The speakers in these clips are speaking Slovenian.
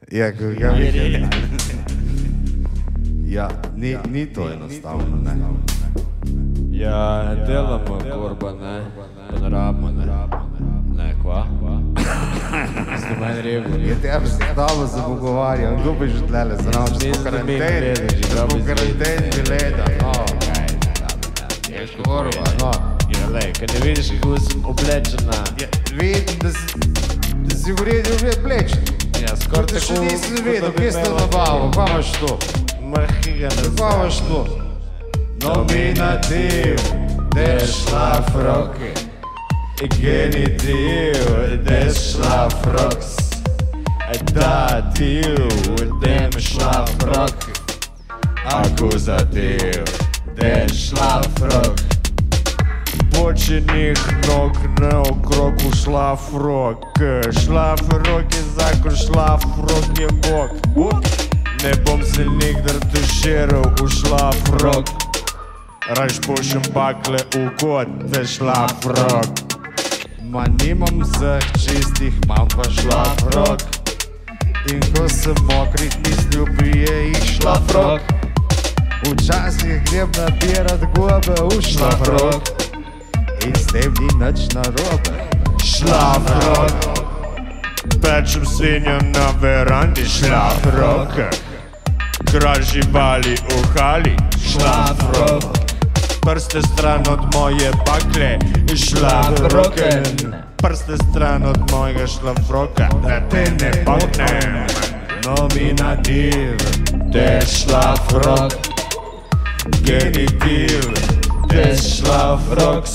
Ja, ni to enostavno, ne. Ja, ne delamo kurba, ne. Pa ne rabimo, ne. Ne, kva? Ste meni rekel. Je tebi se dobro zapogovarjal, kdo bi že tlele zraven, če smo karanteni gleda, no. Je kurba, no. Ja, lej, kad ne vidiš, kako sem oblečena. Vidim, da si v redu oblečen. Ja, skor tako... Še nisem vedel, kje ste nabavil, kva imaš to? Mrhiga ne znam. Kva imaš to? Nominativ, der Schlafrock. Genitiv, der Schlafrock. Dativ, dem Schlafrock. Akuzativ, der Schlafrock. Počenih nog naokrog v šlafrok. Šlafrok je zakon, šlafrok je bog. Ne bom se nikdar tuširal v šlafrok. Raž pošem bakle v kot, te šlafrok. Ma nimam vseh čistih, imam pa šlafrok. In ko sem mokrih mislil, prije jih šlafrok. Včasih grem nabirat gobe v šlafrok. In s tem ni nič narobe. Šlafrok. Pečem svinjo na verandi, šlafrok. Kralj živali v hali, šlafrok. Prste stran od moje bakle, šlafrok. Prste stran od mojega šlafroka, da te ne baknem. Nominativ, Der šlafrok. Genitiv, der šlafrok.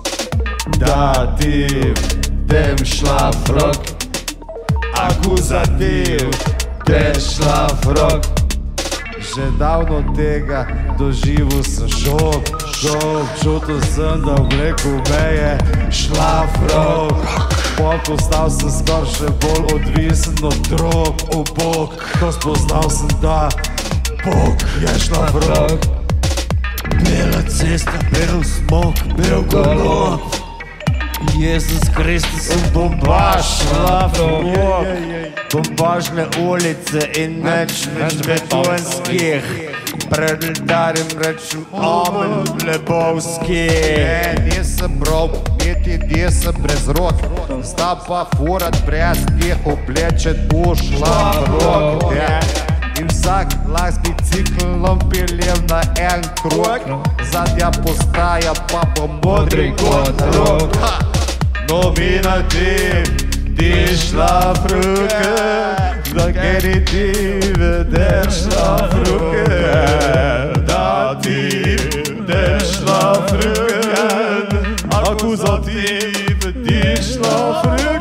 dativ, Dem šlafrok. akuzativ, Der šlafrok. Že davno tega doživel sem šok. Čutil sem, da obleku me je šlafrok. Postal sem skor še bolj odvisen od drog. O bog, ko spoznal sem, da Bog je šlafrok. Bela cesta, bel smok, bel golop. Jezus Kristus in bombaž, šlafrok. Bombažne ulice in več betonskih. Pred oltarjem rečem amen, Lebovski. Nisem rob, niti sem brez rok. Sta pa furat brez teh oblečet v šlafrok. In vsak lahko s biciklom peljem na en krog. Zadnja postaja pa bo modri kot rok. Nominativ, die Schlafrocke. Da genitiv, der Schlafrocke. Dativ, der Schlafrocke. Akuzativ, die Schlafrocke.